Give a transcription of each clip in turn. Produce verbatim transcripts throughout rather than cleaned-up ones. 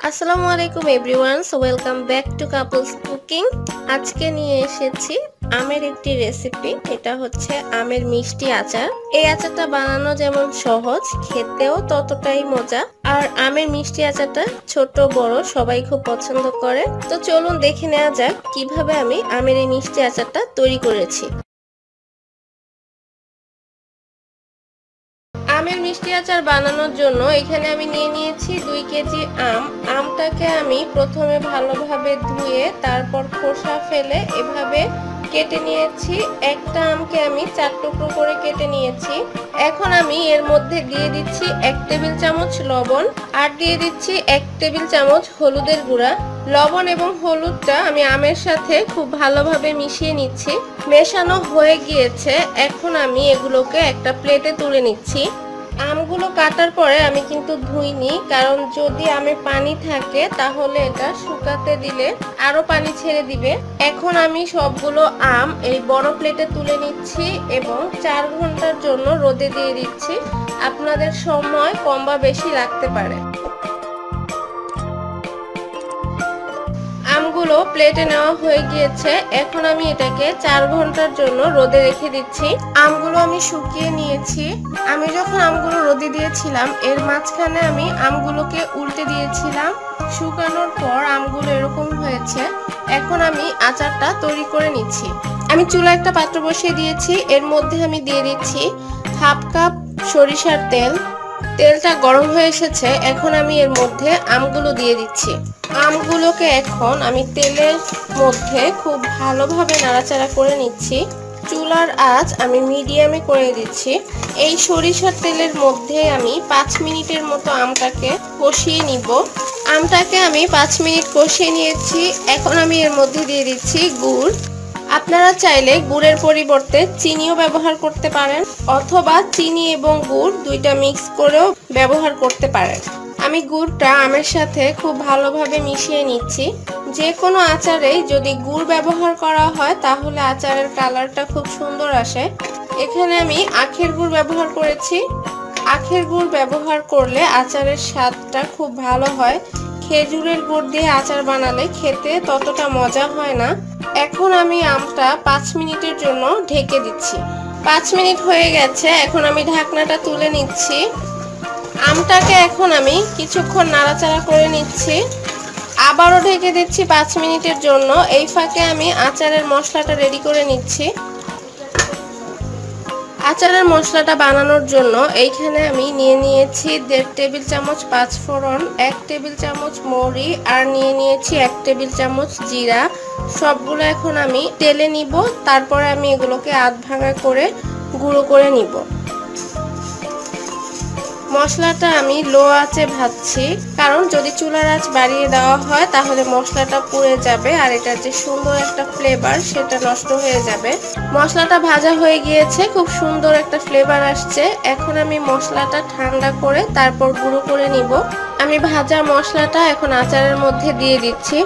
আসসালামু আলাইকুম everyone, so welcome back to couples cooking. আজকে নিয়ে এসেছি আমের একটি রেসিপি। এটা হচ্ছে আমের মিষ্টি আচার। এই আচারটা বানানো যেমন সহজ, খেতেও ততটাই মজা। আর আমের মিষ্টি আচারটা ছোট বড় সবাই খুব পছন্দ করে। তো চলুন দেখে নেওয়া যাক কিভাবে আমি আমের এই মিষ্টি আচারটা তৈরি করেছি। আমের মিষ্টি আচার বানানোর জন্য এখানে আমি নিয়ে নিয়েছি দুই কেজি আম। আমটাকে আমি প্রথমে ভালোভাবে ধুয়ে তারপর খোসা ফেলে এভাবে কেটে নিয়েছি। একটা আমকে আমি চার টুকরো করে কেটে নিয়েছি। এখন আমি এর মধ্যে দিয়ে দিচ্ছি এক টেবিল চামচ লবণ আর দিয়ে দিচ্ছি এক টেবিল চামচ হলুদের গুঁড়া। লবণ এবং হলুদটা আমি আমের সাথে খুব ভালোভাবে মিশিয়ে নিচ্ছি। মেশানো হয়ে গিয়েছে, এখন আমি এগুলোকে একটা প্লেটে তুলে নিচ্ছি। আমগুলো কাটার পরে আমি কিন্তু ধুইনি, কারণ যদি আমে পানি থাকে তাহলে এটা শুকাতে দিলে আরো পানি ছেড়ে দিবে। এখন আমি সবগুলো আম এই বড় প্লেটে তুলে নিচ্ছি এবং চার ঘন্টার জন্য রোদে দিয়ে দিচ্ছি। আপনাদের সময় কম বা বেশি লাগতে পারে। আমগুলো প্লেটে নেওয়া হয়ে গিয়েছে, এখন আমি এটাকে চার ঘন্টার জন্য রোদে রেখে দিচ্ছি। আমগুলো আমি শুকিয়ে নিয়েছি। আমি যখন আমগুলো রোদে দিয়েছিলাম এর মাঝখানে আমি আমগুলোকে উল্টে দিয়েছিলাম। শুকানোর পর আমগুলো এরকম হয়েছে। এখন আমি আচারটা তৈরি করে নিচ্ছি। আমি চুলা একটা পাত্র বসিয়ে দিয়েছি। এর মধ্যে আমি দিয়ে দিচ্ছি হাফ কাপ সরিষার তেল। তেলটা গরম হয়ে এসেছে, এখন আমি এর মধ্যে আমগুলো দিয়ে দিচ্ছি। আমগুলোকে এখন আমি তেলের মধ্যে খুব ভালোভাবে নাড়াচাড়া করে নিচ্ছি। চুলার আঁচ আমি মিডিয়ামে করে দিচ্ছি। এই সরিষার তেলের মধ্যে আমি পাঁচ মিনিটের মতো আমটাকে কষিয়ে নিব। আমটাকে আমি পাঁচ মিনিট কষিয়ে নিয়েছি। এখন আমি এর মধ্যে দিয়ে দিচ্ছি গুড়। আপনারা চাইলে গুড়ের পরিবর্তে চিনিও ব্যবহার করতে পারেন, অথবা চিনি এবং গুড় দুইটা মিক্স করেও ব্যবহার করতে পারেন। আমি গুড়টা আমের সাথে খুব ভালোভাবে মিশিয়ে নিচ্ছি। যে কোনো আচারে যদি গুড় ব্যবহার করা হয় তাহলে আচারের কালারটা খুব সুন্দর আসে। এখানে আমি আখের গুড় ব্যবহার করেছি। আখের গুড় ব্যবহার করলে আচারের স্বাদটা খুব ভালো হয়। খেজুরের গুড় দিয়ে আচার বানালে খেতে ততটা মজা হয় না। এখন আমি আমটা পাঁচ মিনিটের জন্য ঢেকে দিচ্ছি। পাঁচ মিনিট হয়ে গেছে, এখন আমি ঢাকনাটা তুলে নিচ্ছি। আমটাকে এখন আমি কিছুক্ষণ নাড়াচাড়া করে নিচ্ছি। আবারও ঢেকে দিচ্ছি পাঁচ মিনিটের জন্য। এই ফাঁকে আমি আচারের মশলাটা রেডি করে নিচ্ছি। আচারের মশলাটা বানানোর জন্য এইখানে আমি নিয়ে নিয়েছি দেড় টেবিল চামচ পাঁচফোড়ন, এক টেবিল চামচ মৌরি আর নিয়ে নিয়েছি এক টেবিল চামচ জিরা। সবগুলো এখন আমি তেলে নিব, তারপরে আমি এগুলোকে আধ ভাঙা করে গুঁড়ো করে নিব। মশলাটা আমি লো আঁচে ভাজছি, কারণ যদি চুলার আঁচ বাড়িয়ে দেওয়া হয় তাহলে মশলাটা পুড়ে যাবে আর এটার যে সুন্দর একটা ফ্লেভার সেটা নষ্ট হয়ে যাবে। মশলাটা ভাজা হয়ে গিয়েছে, খুব সুন্দর একটা ফ্লেভার আসছে। এখন আমি মশলাটা ঠান্ডা করে তারপর গুঁড়ো করে নিব। আমি ভাজা মশলাটা এখন আচারের মধ্যে দিয়ে দিচ্ছি।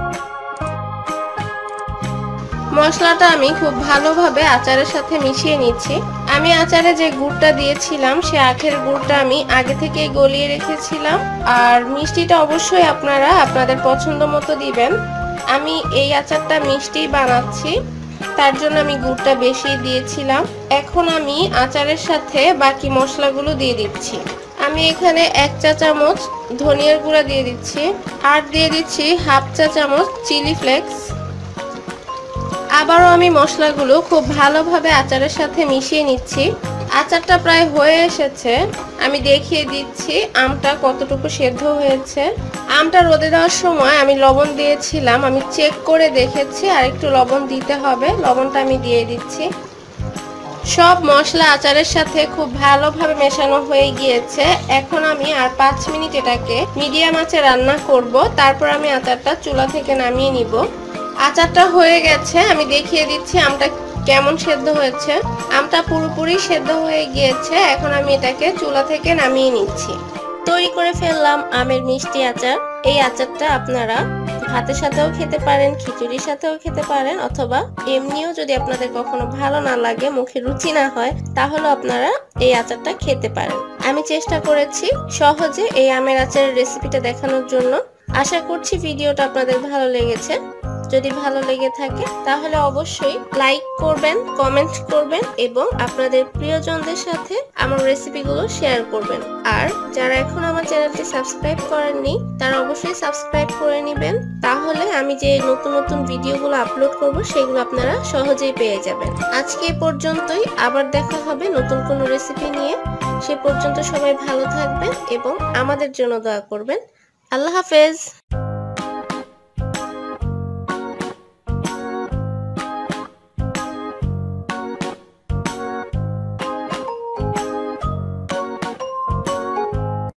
মশলাটা আমি খুব ভালোভাবে আচারের সাথে মিশিয়ে নিচ্ছি। আমি আচারে যে গুড়টা দিয়েছিলাম সে আখের গুড়টা আমি আগে থেকেই গলিয়ে রেখেছিলাম। আর মিষ্টিটা অবশ্যই আপনারা আপনাদের পছন্দ মতো দিবেন। আমি এই আচারটা মিষ্টি বানাচ্ছি, তার জন্য আমি গুড়টা বেশি দিয়েছিলাম। এখন আমি আচারের সাথে বাকি মশলাগুলো দিয়ে দিচ্ছি। আমি এখানে এক চা চামচ ধনিয়ার গুঁড়া দিয়ে দিচ্ছি আর দিয়ে দিচ্ছি হাফ চা চামচ চিলি ফ্লেক্স। আবারও আমি মশলাগুলো খুব ভালোভাবে আচারের সাথে মিশিয়ে নিচ্ছি। আচারটা প্রায় হয়ে এসেছে, আমি দেখিয়ে দিচ্ছি আমটা কতটুকু সেদ্ধ হয়েছে। আমটা রোদে দেওয়ার সময় আমি লবণ দিয়েছিলাম, আমি চেক করে দেখেছি আর একটু লবণ দিতে হবে। লবণটা আমি দিয়ে দিচ্ছি। সব মশলা আচারের সাথে খুব ভালোভাবে মেশানো হয়ে গিয়েছে। এখন আমি আর পাঁচ মিনিট এটাকে মিডিয়াম আঁচে রান্না করব, তারপর আমি আচারটা চুলা থেকে নামিয়ে নিব। আচারটা হয়ে গেছে, আমি দেখিয়ে দিচ্ছি আমটা কেমন সেদ্ধ হয়েছে। আমটা পুরোপুরি সেদ্ধ হয়ে গিয়েছে। এখন আমি এটাকে চুলা থেকে নামিয়ে নিচ্ছি। তৈরি করে ফেললাম আমের মিষ্টি আচার। এই আচারটা আপনারা ভাতের সাথেও খেতে পারেন, খিচুড়ির সাথেও খেতে পারেন, অথবা এমনিও যদি আপনাদের কখনো ভালো না লাগে, মুখে রুচি না হয়, তাহলে আপনারা এই আচারটা খেতে পারেন। আমি চেষ্টা করেছি সহজে এই আমের আচারের রেসিপিটা দেখানোর জন্য। আশা করছি ভিডিওটা আপনাদের ভালো লেগেছে। যদি ভালো লেগে থাকে তাহলে অবশ্যই লাইক করবেন, কমেন্ট করবেন এবং আপনাদের প্রিয়জনদের সাথে আমার রেসিপিগুলো শেয়ার করবেন। আর যারা এখন আমার চ্যানেলটি সাবস্ক্রাইব করেননি তারা অবশ্যই সাবস্ক্রাইব করে নেবেন, তাহলে আমি যে নতুন নতুন ভিডিওগুলো আপলোড করব সেগুলো আপনারা সহজেই পেয়ে যাবেন। আজকে এই পর্যন্তই, আবার দেখা হবে নতুন কোনো রেসিপি নিয়ে। সে পর্যন্ত সবাই ভালো থাকবেন এবং আমাদের জন্য দোয়া করবেন। আল্লাহ হাফেজ।